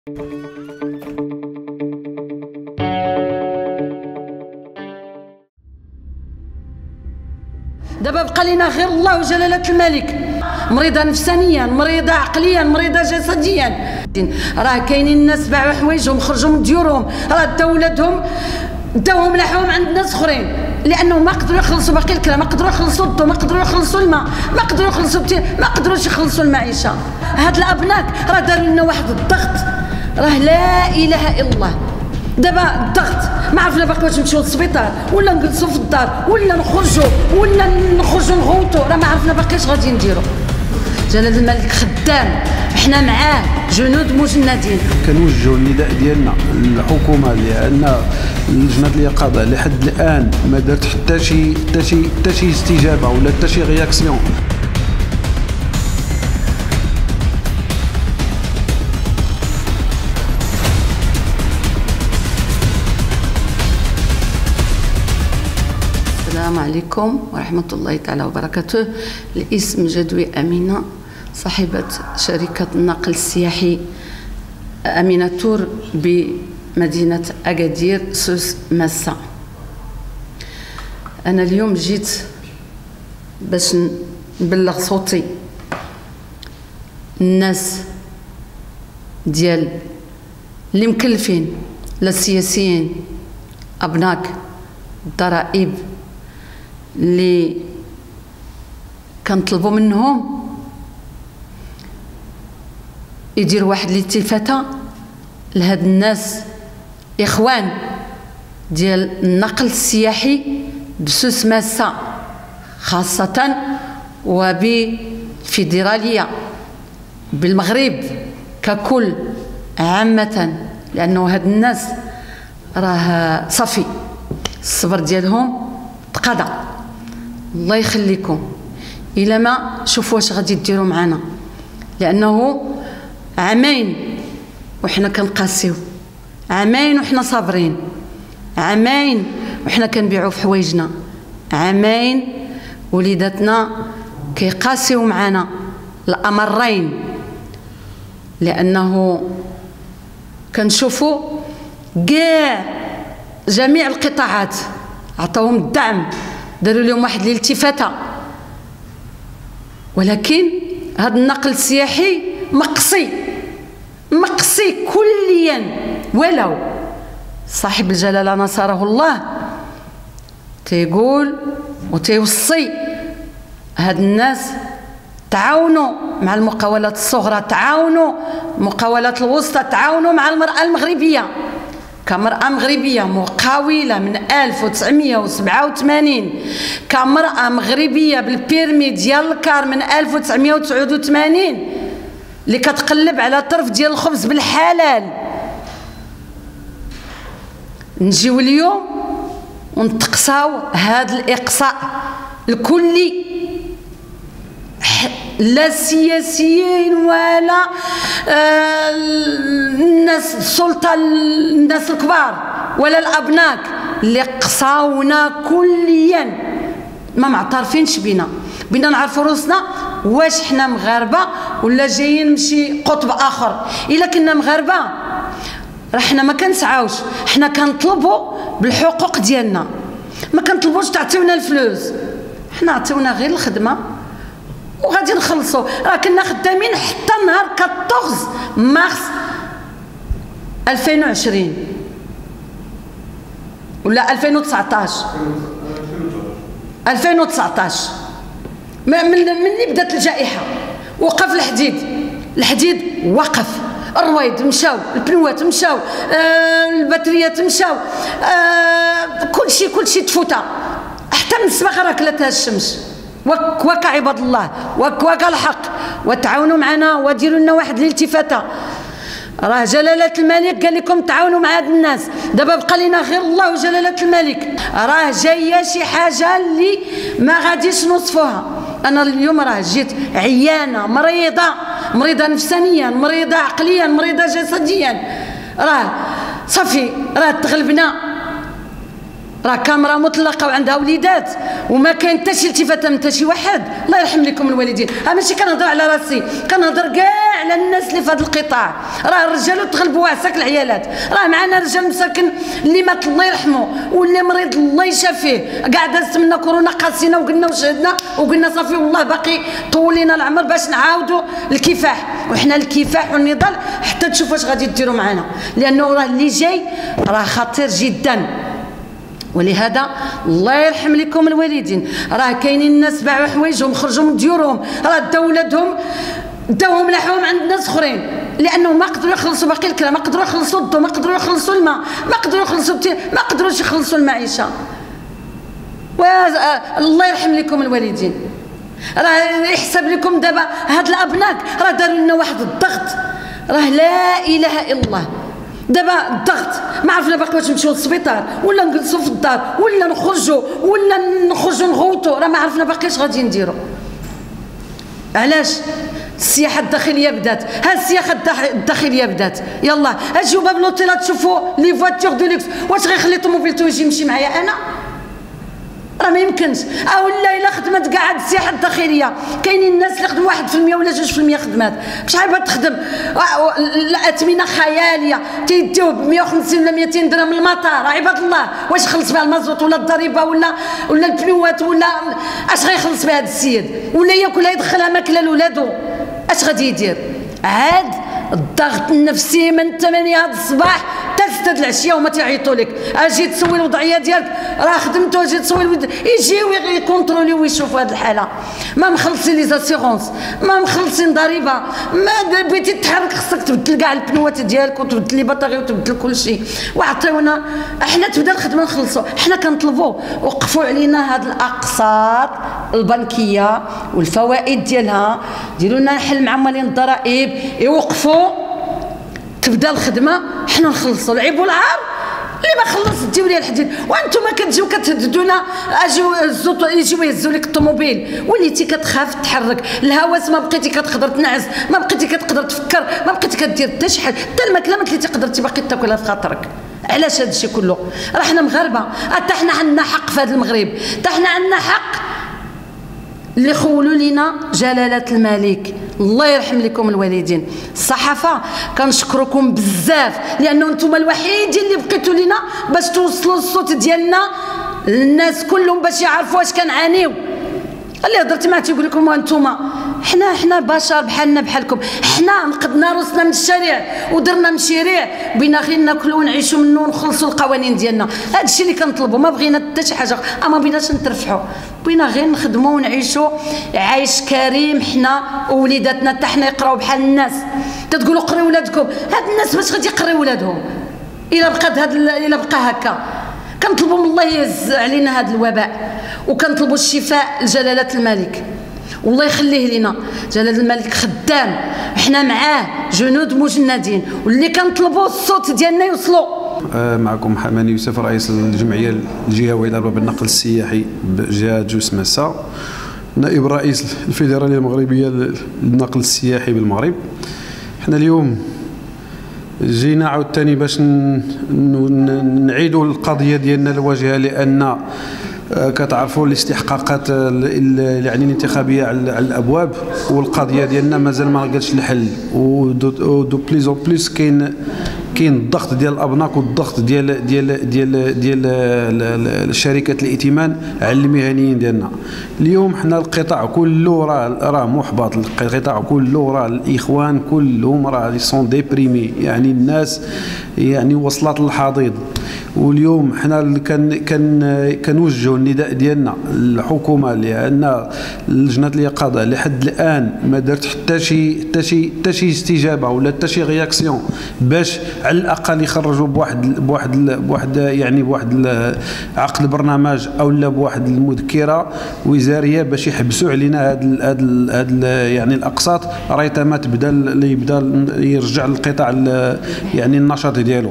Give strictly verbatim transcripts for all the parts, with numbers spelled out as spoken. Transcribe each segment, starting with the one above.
دابا بقى لينا غير الله وجلالة الملك. مريضة نفسانيا، مريضة عقليا، مريضة جسديا. راه كاينين الناس باعوا حوايجهم، خرجوا من ديورهم، راه داو ولادهم داوهم لحوهم عند ناس اخرين لانهم ما قدروا يخلصوا باقي الكلام، ما قدروا يخلصوا الضو، ما قدروا يخلصوا الماء، ما قدروا يخلصوا بتي... ما قدروش يخلصوا المعيشه. هاد الابناك راه داروا لنا واحد الضغط، راه لا اله الا الله. دابا الضغط ما عرفنا باقي واش نمشيو للسبيطار ولا نجلسوا في الدار ولا نخرجوا ولا نخرجوا نغوتوا، راه ما عرفنا باقي اش غادي نديروا. جلال الملك خدام، حنا معاه جنود مجندين. كنوجهوا النداء ديالنا للحكومه لان لجنه اليقظه لحد الان ما دارت حتى شي حتى شي حتى شي استجابه ولا حتى شي رياكسيون. السلام عليكم ورحمة الله تعالى وبركاته. الاسم جدوي أمينة، صاحبة شركة النقل السياحي أمينة تور بمدينة أكادير سوس ماسا. أنا اليوم جيت باش نبلغ صوتي الناس ديال اللي مكلفين، لا السياسيين، أبناك، الضرائب اللي كنطلبوا منهم يديروا واحد الالتفاته لهاد الناس اخوان ديال النقل السياحي بسوس ماسا خاصه وبالفيدراليه بالمغرب ككل عامه، لانه هاد الناس راه صافي الصبر ديالهم تقضى. الله يخليكم الى ما شوفوا واش غادي ديروا معنا، لانه عامين وحنا كنقاسيو، عامين وحنا صابرين، عامين وحنا كنبيعوا في حوايجنا، عامين وليداتنا كيقاسيو معنا الامرين، لانه كنشوفوا كاع جميع القطاعات عطاوهم الدعم، داروا لهم واحد الالتفاته، ولكن هذا النقل السياحي مقصي مقصي كليا. ولو صاحب الجلاله نصره الله تيقول وتيوصي هاد الناس تعاونوا مع المقاولات الصغرى، تعاونوا المقاولات الوسطى، تعاونوا مع المراه المغربيه كمرأة مغربية مقاولة من ألف وتسعمية وسبعة وثمانين، كمرأة مغربية بالبيرمي ديال الكار من ألف وتسعمية وتسعة وثمانين، اللي كتقلب على طرف ديال الخبز بالحلال. نجيو اليوم ونتقصاو هذا الإقصاء الكلي، لا السياسيين ولا آه الناس السلطه الناس الكبار ولا الابناك اللي قصاونا كليا، ما معترفينش بينا، بينا نعرفوا روسنا واش حنا مغاربه ولا جايين من شي قطب اخر. الا كنا مغاربه راه حنا ما كنسعاوش، حنا كنطلبوا بالحقوق ديالنا، ما كنطلبوش تعطيونا الفلوس، حنا عطيونا غير الخدمه وغادي نخلصوا. راه كنا خدامين حتى نهار أربعطاش مارس ألفين وعشرين ولا ألفين وتسعطاش ألفين وتسعطاش من ملي بدات الجائحه وقف الحديد، الحديد وقف، الرويد مشاو، البنوات مشاو، آه الباتريات مشاو، آه كلشي كلشي تفوتا، حتى من السباق راه كلاتها الشمس. وك وك عباد الله، وك وك الحق، وتعاونوا معنا وديروا لنا واحد الالتفاته. راه جلاله الملك قال لكم تعاونوا مع هاد الناس، دابا بقى لينا غير الله وجلاله الملك. راه جايه شي حاجه اللي ما غاديش نوصفوها. انا اليوم راه جيت عيانه مريضه، مريضه نفسانيا، مريضه عقليا، مريضه جسديا، راه صافي راه تغلبنا راه كاميرا مطلقه وعندها وليدات وما كاين حتى شي التفاته من حتى شي واحد. الله يرحم لكم الوالدين. ها ماشي كنهضر على راسي، كنهضر كاع على الناس اللي في هذا القطاع. راه الرجال تغلبوا عساك العيالات، راه معنا رجال مساكن اللي مات الله يرحمه واللي مريض الله يشافيه. كاع دازت منا كورونا قاسينا وقلنا وشهدنا وقلنا صافي والله باقي طول لينا العمر باش نعاودوا الكفاح، وحنا الكفاح والنضال حتى تشوفوا واش غادي ديروا معنا، لانه راه اللي جاي راه خطير جدا. ولهذا الله يرحم لكم الوالدين، راه كاينين الناس باعوا حوايجهم خرجوا من ديورهم، راه داو ولادهم داوهم لاحوهم عند ناس اخرين لانه ما قدروا يخلصوا باقي الكلام، ما قدروا يخلصوا الضوء، ما قدروا يخلصوا الماء، ما قدروا يخلصوا التين، ما قدروش يخلصوا المعيشه. الله يرحم لكم الوالدين. راه يحسب لكم دابا هاد الابناك راه داروا لنا واحد الضغط، راه لا اله الا الله. دابا الضغط ما عرفنا باقي واش نمشيو للسبيطار ولا نجلسوا في الدار ولا نخرجوا ولا نخرجوا نغوتوا، راه ما عرفنا باقي اش غادي نديروا. علاش؟ السياحه الداخليه بدات، ها السياحه الداخليه بدات، يلا اجيو باب لوطيلات تشوفوا لي فواتور دو لوكس، واش غيخلي طوموبيلتو يجي يمشي معايا انا؟ راه ما يمكنش. او لا الا خدمت كاع هاد السياحه الداخليه، كاينين الناس اللي خدموا واحد في المية ولا جوج في المية خدمات، بشحال بغات تخدم؟ الاثمنه خياليه تيديوه ب مية وخمسين ولا ميتين درهم من المطار، عباد الله واش خلص بها المازوت ولا الضريبه ولا ولا البنوات ولا اش غيخلص بها هذا السيد؟ ولا ياكلها يدخلها ماكله لولادو، اش غادي يدير؟ عاد الضغط النفسي من ثمانية هاد الصباح حتى ستة العشيه وما تيعيطوا لك، اجي تسوي الوضعيه ديالك راه خدمتو، اجي تسوي الود... يجيو يكونتروليو ويشوفوا هاد الحاله، ما مخلصين لي زاسيغونس، ما مخلصين ضريبه، ما بغيتي تحرك خصك تبدل كاع البنوات ديالك وتبدل لي بطاغي وتبدل كل شيء، وعطيونا حنا تبدا الخدمه نخلصوا. حنا كنطلبوا وقفوا علينا هاد الاقساط البنكيه والفوائد ديالها، ديروا لنا حل مع مالين الضرائب، يوقفوا تبدا الخدمه حنا نخلصوا العيب والعار. اللي ما خلص ديو لي الحديد، وانتم كتجيو كتهددونا اجيو هزوا يجيو يهزوا لك الطوموبيل، وليتي كتخاف تحرك، الهواس ما بقيتي كتقدر تنعس، ما بقيتي كتقدر تفكر، ما بقيتي كدير حتى شي حاجه، حتى الماكله ما كنتي قدرتي باقي تاكلها في خاطرك. علاش هذا الشيء كله؟ راه حنا مغاربه، حتى حنا عندنا حق في هذا المغرب، حتى حنا عندنا حق اللي خولوا لينا جلاله الملك. الله يرحم لكم الوالدين. الصحافه كنشكركم بزاف لانه نتوما الوحيدين اللي بقيتوا لينا باش توصلوا الصوت ديالنا للناس كلهم باش يعرفوا واش كنعانيو. اللي هضرت معاه تيقول لكم وانتوما حنا حنا بشر بحالنا بحالكم، حنا نقدنا روسنا من الشارع ودرنا مشاريع بينا غير ناكلوا ونعيشوا منه ونخلصوا القوانين ديالنا. هذا الشيء اللي كنطلبوا، ما بغينا حتى شي حاجه، ما بغيناش نترفحوا، بغينا غير نخدموا ونعيشوا عيش كريم حنا ووليداتنا، حتى حنا يقراو بحال الناس. تتقولوا قريو ولادكم، هاد الناس باش غادي يقريو ولادهم الا بقات هاد الا بقى هكا؟ كنطلبوا من الله يهز علينا هذا الوباء، وكنطلبوا الشفاء لجلاله الملك والله يخليه لنا. جلاله الملك خدام، حنا معاه جنود مجندين، واللي كنطلبوا الصوت ديالنا يوصلوا. معكم حماني يوسف، رئيس الجمعيه الجهويه لارباب النقل السياحي بجهه جوس مسا، نائب رئيس الفيدراليه المغربيه للنقل السياحي بالمغرب. حنا اليوم جينا عاوتاني باش نعيدوا القضيه ديالنا الواجهه، لان كتعرفوا الاستحقاقات يعني الانتخابيه على الابواب، والقضيه ديالنا مازال ما لقاتش الحل، ودو بليزون بليس كاين كاين الضغط ديال الابناك والضغط ديال ديال ديال ديال شركات الائتمان على المهنيين ديالنا. اليوم حنا القطاع كله راه راه محبط، القطاع كله راه الاخوان كلهم راه سون ديبريمي، يعني الناس يعني وصلت للحضيض. واليوم حنا كان كان كنوجهوا النداء ديالنا للحكومه، لان لجنه اليقظه لحد الان ما دارت حتى شي حتى شي حتى شي استجابه ولا حتى شي رياكسيون باش على الاقل يخرجوا بواحد بواحد بواحد يعني بواحد عقد برنامج او لا بواحد المذكره وزاريه باش يحبسوا علينا هاد هاد هاد يعني الاقساط ريتما تبدا يبدا يرجع للقطاع يعني النشاط ديالو.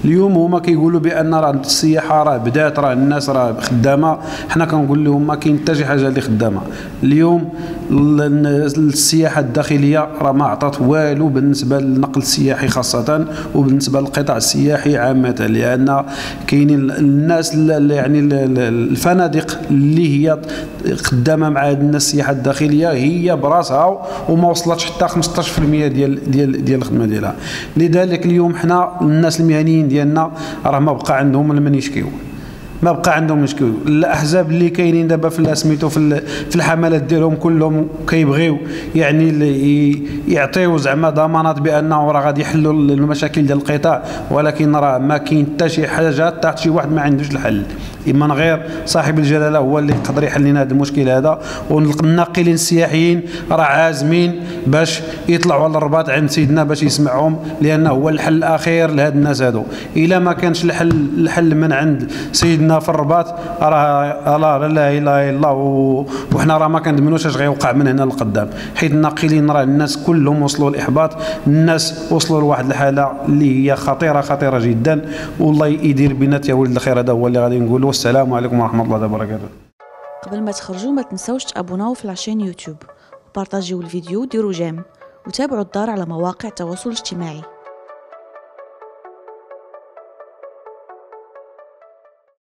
اليوم هما كيقولوا بان راه السياحه راه بدات، راه الناس راه خدامه. حنا كنقول لهم ما كاين حتى شي حاجه اللي خدامه اليوم. السياحه الداخليه راه ما عطات والو بالنسبه للنقل السياحي خاصه، وبالنسبه للقطاع السياحي عامه، لان كاينين الناس يعني الفنادق اللي هي خدامه مع الناس السياحه الداخليه هي براسها وما وصلتش حتى خمسطاش بالمئة ديال ديال ديال الخدمه ديالها. لذلك اليوم حنا الناس المهنيين ديالنا راه ما بقى عندهم من يشكيو، ما بقى عندهم مشكل. الاحزاب اللي كاينين دابا في سميتو في في الحملات ديالهم كلهم كيبغيو يعني يعطيو زعما ضمانات بانه راه غادي يحلوا المشاكل ديال القطاع، ولكن راه ما كاين حتى شي حاجه حتى شي واحد ما عندوش الحل، اما غير صاحب الجلاله هو اللي يقدر يحل لنا هذا المشكل هذا. والناقلين السياحيين راه عازمين باش يطلعوا على الرباط عند سيدنا باش يسمعهم، لانه هو الحل الاخير لهاد الناس هادو. الا ما كانش الحل الحل من عند سيدنا في الرباط راه لا اله الا الله، وحنا راه ما كنضمنوش اش غيوقع من هنا لقدام، حيت الناقلين راه الناس كلهم وصلوا الاحباط، الناس وصلوا لواحد الحاله اللي هي خطيره خطيره جدا. والله يدير بنا يا ولد الخير، هذا هو اللي غادي نقولوا. السلام عليكم ورحمه الله وبركاته. قبل ما تخرجوا ما تنسوش تابوناو في لاشين يوتيوب وبارطاجيو الفيديو وديروا جيم، وتابعوا الدار على مواقع التواصل الاجتماعي.